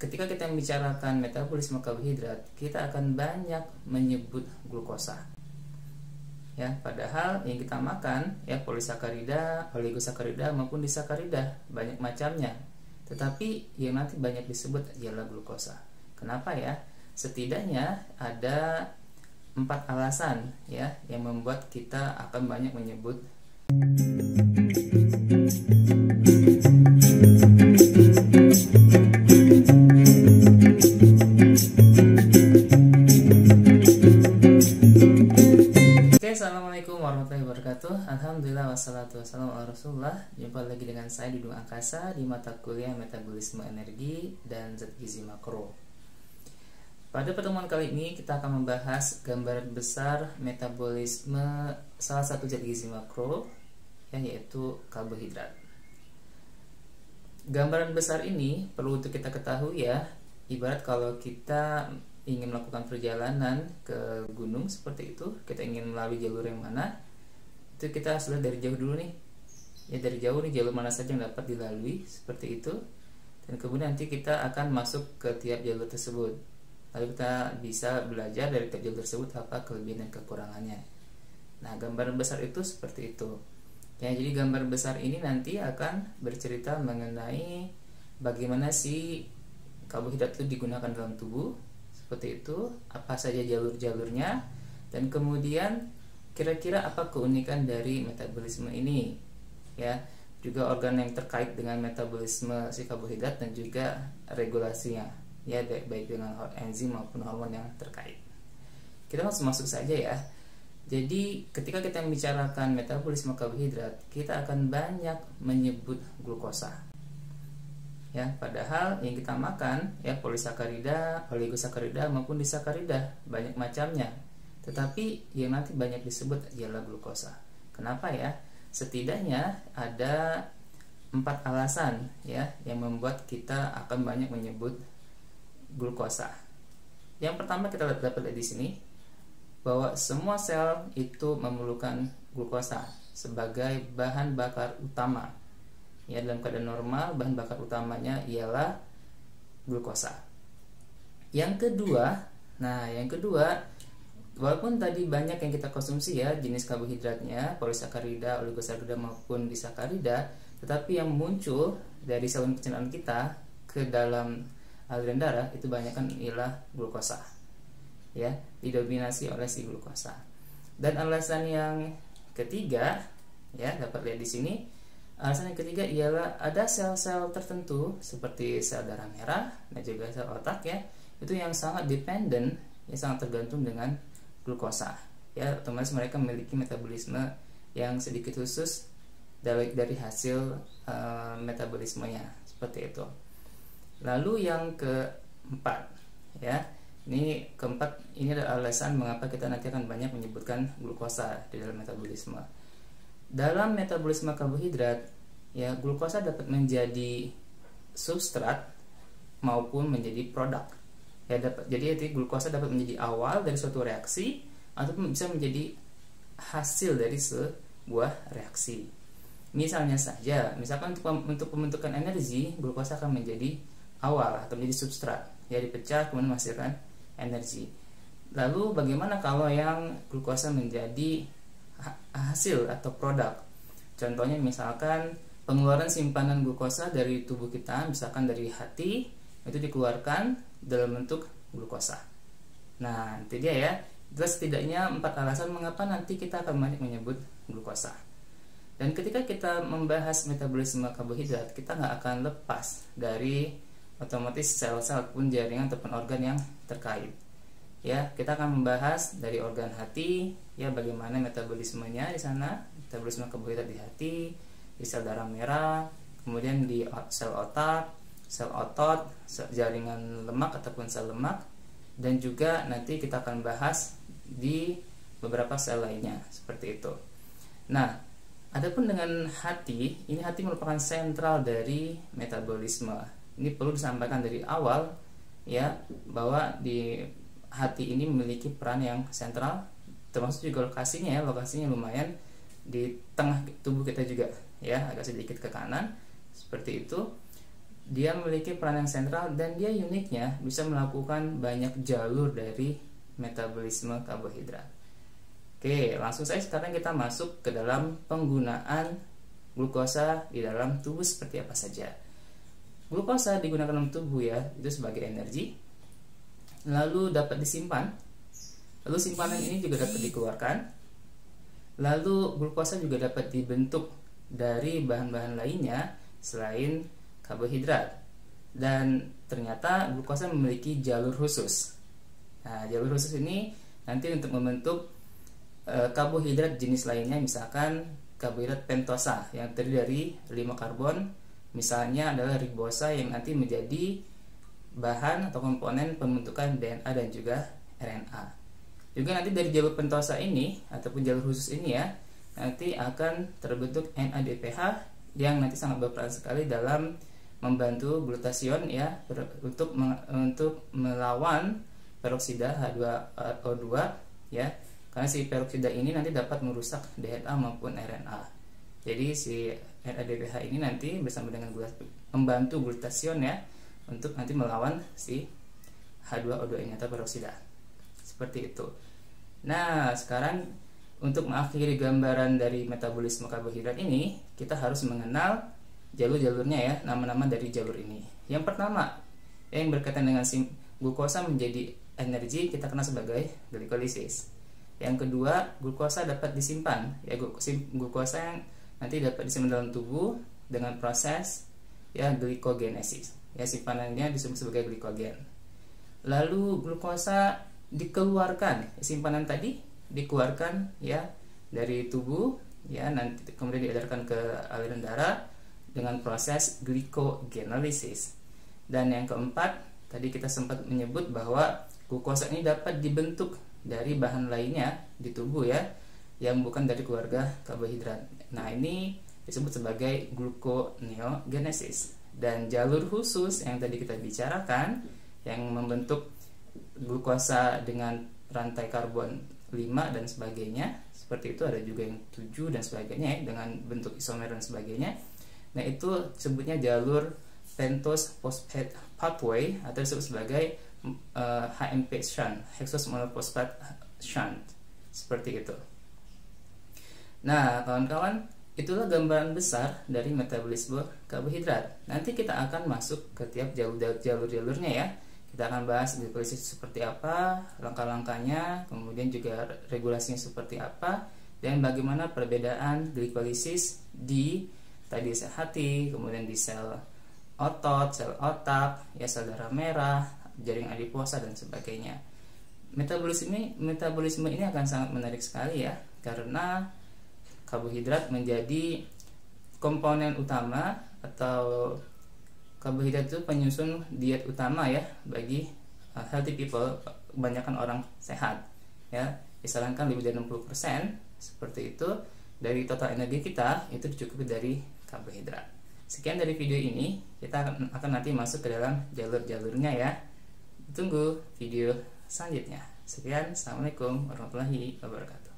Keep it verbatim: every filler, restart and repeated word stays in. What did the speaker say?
ketika kita membicarakan metabolisme karbohidrat, kita akan banyak menyebut glukosa. Ya, padahal yang kita makan ya polisakarida, oligosakarida maupun disakarida, banyak macamnya. Tetapi yang nanti banyak disebut ialah glukosa. Kenapa ya? Setidaknya ada empat alasan ya yang membuat kita akan banyak menyebut Assalamualaikum warahmatullahi wabarakatuh. Alhamdulillah wassalatu wassalamu ala rasulullah. Jumpa lagi dengan saya Dudung Angkasa di mata kuliah Metabolisme Energi dan Zat Gizi Makro. Pada pertemuan kali ini kita akan membahas gambaran besar metabolisme salah satu zat gizi makro, ya, yaitu karbohidrat. Gambaran besar ini perlu untuk kita ketahui ya, ibarat kalau kita ingin melakukan perjalanan ke gunung seperti itu, kita ingin melalui jalur yang mana, itu kita harus lihat dari jauh dulu nih, ya dari jauh nih jalur mana saja yang dapat dilalui seperti itu, dan kemudian nanti kita akan masuk ke tiap jalur tersebut, lalu kita bisa belajar dari tiap jalur tersebut apa kelebihan dan kekurangannya. Nah, gambaran besar itu seperti itu. Ya, jadi gambar besar ini nanti akan bercerita mengenai bagaimana sih karbohidrat itu digunakan dalam tubuh. Seperti itu, apa saja jalur-jalurnya, dan kemudian kira-kira apa keunikan dari metabolisme ini, ya, juga organ yang terkait dengan metabolisme si karbohidrat dan juga regulasinya, ya, baik dengan enzim maupun hormon yang terkait. Kita langsung masuk saja ya. Jadi ketika kita membicarakan metabolisme karbohidrat, kita akan banyak menyebut glukosa. Ya, padahal yang kita makan ya polisakarida, oligosakarida maupun disakarida, banyak macamnya. Tetapi yang nanti banyak disebut ialah glukosa. Kenapa ya? Setidaknya ada empat alasan ya yang membuat kita akan banyak menyebut glukosa. Yang pertama kita dapat lihat di sini bahwa semua sel itu memerlukan glukosa sebagai bahan bakar utama. Ya, dalam keadaan normal bahan bakar utamanya ialah glukosa. Yang kedua, nah yang kedua, walaupun tadi banyak yang kita konsumsi ya jenis karbohidratnya, polisakarida, oligosakarida maupun disakarida, tetapi yang muncul dari saluran pencernaan kita ke dalam aliran darah itu banyak kan ialah glukosa. Ya, didominasi oleh si glukosa. Dan alasan yang ketiga, ya dapat lihat di sini. Alasan yang ketiga ialah ada sel-sel tertentu seperti sel darah merah dan juga sel otak ya, itu yang sangat dependen, yang sangat tergantung dengan glukosa. Ya, otomatis mereka memiliki metabolisme yang sedikit khusus dari dari hasil uh, metabolismenya seperti itu. Lalu yang keempat, ya, ini keempat ini adalah alasan mengapa kita nanti akan banyak menyebutkan glukosa di dalam metabolisme. Dalam metabolisme karbohidrat, ya glukosa dapat menjadi substrat maupun menjadi produk. Ya dapat, jadi glukosa dapat menjadi awal dari suatu reaksi ataupun bisa menjadi hasil dari sebuah reaksi. Misalnya saja, misalkan untuk, untuk pembentukan energi, glukosa akan menjadi awal atau menjadi substrat, ya dipecah kemudian menghasilkan energi. Lalu bagaimana kalau yang glukosa menjadi hasil atau produk? Contohnya misalkan pengeluaran simpanan glukosa dari tubuh kita, misalkan dari hati, itu dikeluarkan dalam bentuk glukosa. Nah, itu dia ya. Itu setidaknya empat alasan mengapa nanti kita akan banyak menyebut glukosa. Dan ketika kita membahas metabolisme karbohidrat, kita nggak akan lepas dari otomatis sel-sel ataupun jaringan ataupun organ yang terkait. Ya, kita akan membahas dari organ hati, ya bagaimana metabolismenya di sana, metabolisme karbohidrat di hati, di sel darah merah, kemudian di sel otak, sel otot, sel jaringan lemak ataupun sel lemak, dan juga nanti kita akan bahas di beberapa sel lainnya seperti itu. Nah, adapun dengan hati, ini hati merupakan sentral dari metabolisme. Ini perlu disampaikan dari awal ya, bahwa di hati ini memiliki peran yang sentral, termasuk juga lokasinya ya, lokasinya lumayan di tengah tubuh kita juga ya, agak sedikit ke kanan seperti itu. dia memiliki peran yang sentral dan dia uniknya bisa melakukan banyak jalur dari metabolisme karbohidrat. Oke, langsung saja sekarang kita masuk ke dalam penggunaan glukosa di dalam tubuh seperti apa saja. Glukosa digunakan dalam tubuh ya, itu sebagai energi, lalu dapat disimpan, lalu simpanan ini juga dapat dikeluarkan, lalu glukosa juga dapat dibentuk dari bahan-bahan lainnya selain karbohidrat. Dan ternyata glukosa memiliki jalur khusus. Nah, jalur khusus ini nanti untuk membentuk e, karbohidrat jenis lainnya, misalkan karbohidrat pentosa yang terdiri dari lima karbon, misalnya adalah ribosa yang nanti menjadi bahan atau komponen pembentukan D N A dan juga R N A. Juga nanti dari jalur pentosa ini ataupun jalur khusus ini ya, nanti akan terbentuk N A D P H yang nanti sangat berperan sekali dalam membantu glutation ya untuk untuk melawan peroksida H dua O dua ya, karena si peroksida ini nanti dapat merusak D N A maupun R N A. Jadi si N A D P H ini nanti bersama dengan membantu glutation ya untuk nanti melawan si H dua O dua ini atau peroksida. Seperti itu. Nah, sekarang untuk mengakhiri gambaran dari metabolisme karbohidrat ini, kita harus mengenal jalur-jalurnya ya, nama-nama dari jalur ini. Yang pertama, yang berkaitan dengan glukosa menjadi energi, kita kenal sebagai glikolisis. Yang kedua, glukosa dapat disimpan, ya glukosa yang nanti dapat disimpan dalam tubuh dengan proses ya glikogenesis. Ya, simpanannya disebut sebagai glikogen. Lalu glukosa dikeluarkan, simpanan tadi dikeluarkan ya dari tubuh ya, nanti kemudian diedarkan ke aliran darah dengan proses glycogenolysis. Dan yang keempat, tadi kita sempat menyebut bahwa glukosa ini dapat dibentuk dari bahan lainnya di tubuh ya, yang bukan dari keluarga karbohidrat. Nah, ini disebut sebagai gluconeogenesis. Dan jalur khusus yang tadi kita bicarakan yang membentuk glukosa dengan rantai karbon lima dan sebagainya, seperti itu, ada juga yang tujuh dan sebagainya ya, dengan bentuk isomer dan sebagainya. Nah, itu sebutnya jalur pentose phosphate pathway atau disebut sebagai uh, H M P shunt, hexose monophosphate shunt, seperti itu. Nah, kawan-kawan, itulah gambaran besar dari metabolisme karbohidrat. Nanti kita akan masuk ke tiap jalur-jalurnya ya. Kita akan bahas glikolisis seperti apa, langkah-langkahnya, kemudian juga regulasinya seperti apa, dan bagaimana perbedaan glikolisis di tadi sel hati, kemudian di sel otot, sel otak, ya sel darah merah, jaring adiposa dan sebagainya. Metabolisme metabolisme ini akan sangat menarik sekali ya, karena karbohidrat menjadi komponen utama atau karbohidrat itu penyusun diet utama ya bagi uh, healthy people, kebanyakan orang sehat ya, disarankan lebih dari enam puluh persen seperti itu dari total energi kita itu dicukupi dari karbohidrat. Sekian dari video ini, kita akan, akan nanti masuk ke dalam jalur-jalurnya ya. Tunggu video selanjutnya. Sekian, assalamualaikum warahmatullahi wabarakatuh.